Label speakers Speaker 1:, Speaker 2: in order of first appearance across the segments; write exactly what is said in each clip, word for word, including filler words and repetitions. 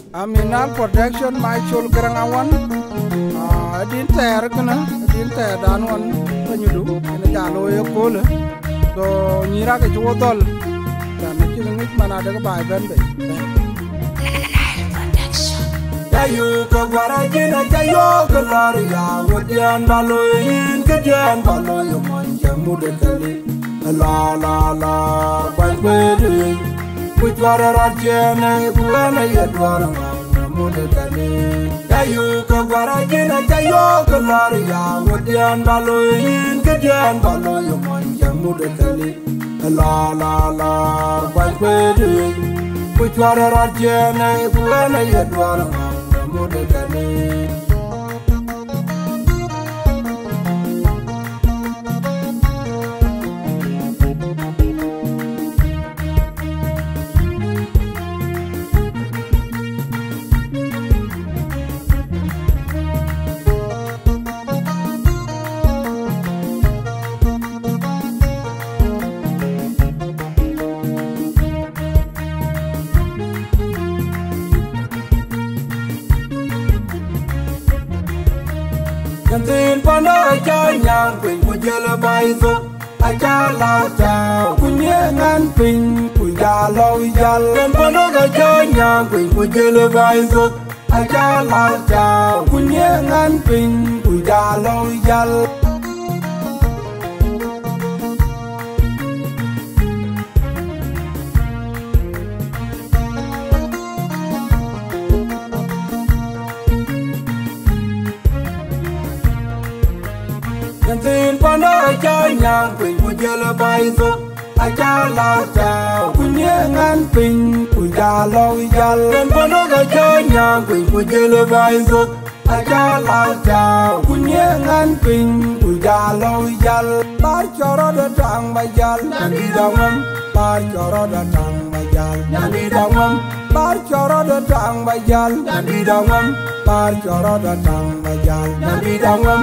Speaker 1: Aminal protection my chul Gerangawan. Ah, din ter kana, din ter dan wan penyudu, ina jalo ya kola. So nyira ke juodol. Dan nanti ngit mana ada ke bai ben be.
Speaker 2: Jayu ke warajina jayu ke laria, wadian baloyin ke jan baloyo manjamu dekali. La la la, bang bedi. Kuchwara rajene kulana yedwara manjamu dekali. Jayu ke warajina jayu ke laria, wadian baloyin ke jan baloyo manjamu dekali. La la la, bang bedi. Kuchwara rajene kulana yedwara manjamu dekali. Yantin pano aja nyang ping kujala baiso aja la chao kunye ngan ping kujalo yal yan pano aja nyang ping kujala baiso aja la chao kunye ngan ping kujalo yal. Yantin pano aja nyang ping kujala baiso aja la chao kunye ngan ping kujalo yal yan pano aja nyang ping kujala baiso aja la chao kunye ngan ping kujalo yal. Bar choro datang bajal nani dangam, bar choro datang bajal nani dangam, bar choro datang bajal nani dangam, bar choro datang bajal nani dangam.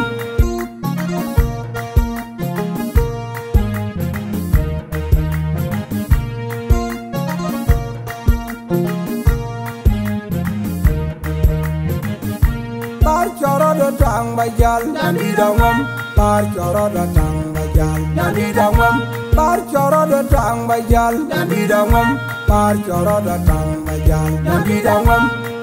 Speaker 2: Bar choro datang bajal nani dangam, bar choro datang bajal nani dangam, bar choro datang bajal nani dangam, bar choro datang bajal nani dangam.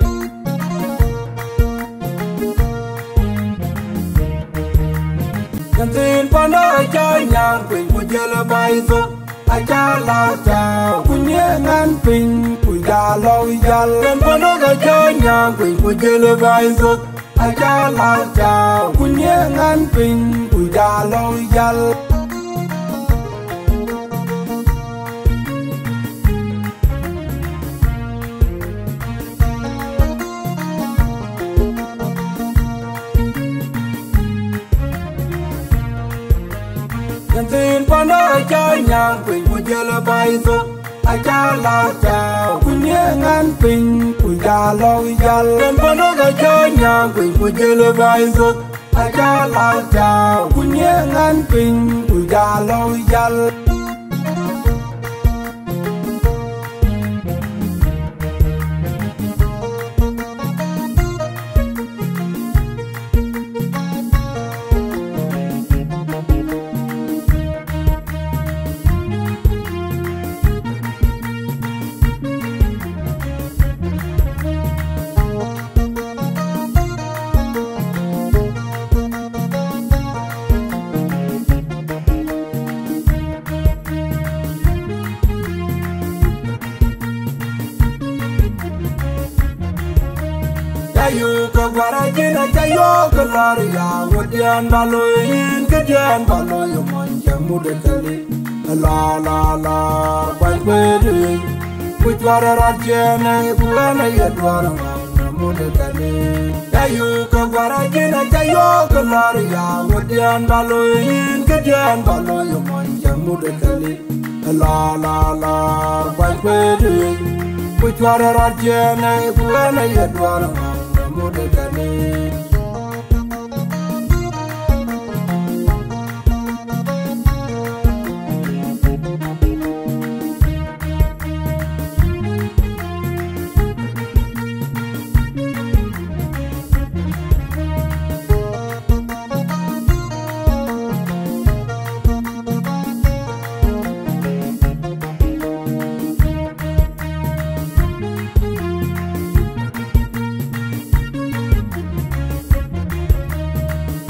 Speaker 2: Yantin pano aja nyang ping kujala baiso aja la chao kunye ngan ping kujalo yal yan pano aja nyang ping kujala baiso aja la chao kunye ngan ping kujalo yal. Yantin pano aja nyang ping kujala baiso aja la chao kunye ngan ping kujalo yal yan pano aja nyang ping kujala baiso aja la chao kunye ngan ping kujalo yal. Jayu ke warajina jayu ke laria, wadian baloyin ke jan baloyo manjamu dekali. La la la, bang bedi. Kuchwara rajene kulana yedwara manjamu dekali. Jayu ke warajina jayu ke laria, wadian baloyin ke jan baloyo manjamu dekali. La la la, bang bedi. Kuchwara rajene kulana yedwara manjamu dekali.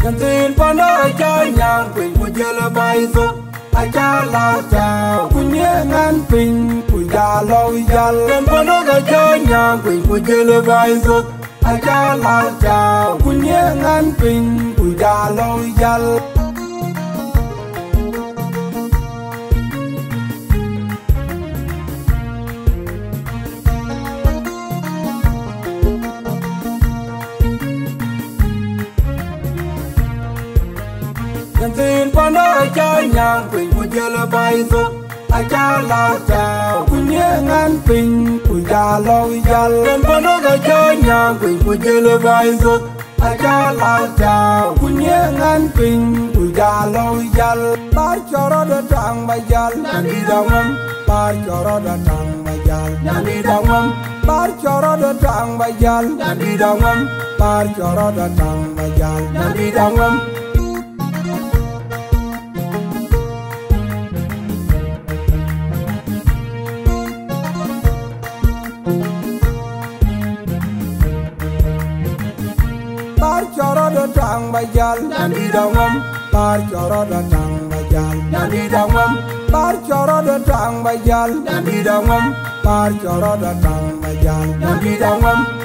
Speaker 2: Gantin pano aja nyang ping kujala baiso aja lata kunye ngan ping kujalo jal dan pano aja nyang ping kujala baiso aja lata kunye ngan ping kujalo jal Gantin pano aja nyang ping kujala baiso aja lata kunye ngan ping kujalo jal dan pano aja nyang ping kujala baiso aja lata kunye ngan ping kujalo jal bar coro datang bajal nani dangam bar coro datang bajal nani dangam bar coro datang bajal nani dangam bar coro datang bajal nani dangam Bar coro datang bajal nani dangam bar coro datang bajal nani dangam bar coro datang bajal nani dangam bar coro datang bajal nani dangam